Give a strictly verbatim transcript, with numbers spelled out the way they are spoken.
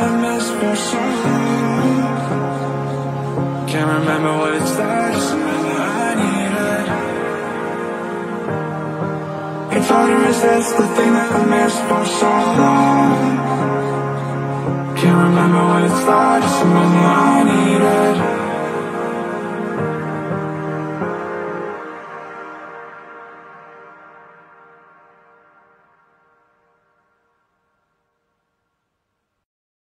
I missed for so long. Can't remember what it's like, just remember I need it. It's hard to resist the thing that I missed for so long. Can't remember what it's like, just remember I need it.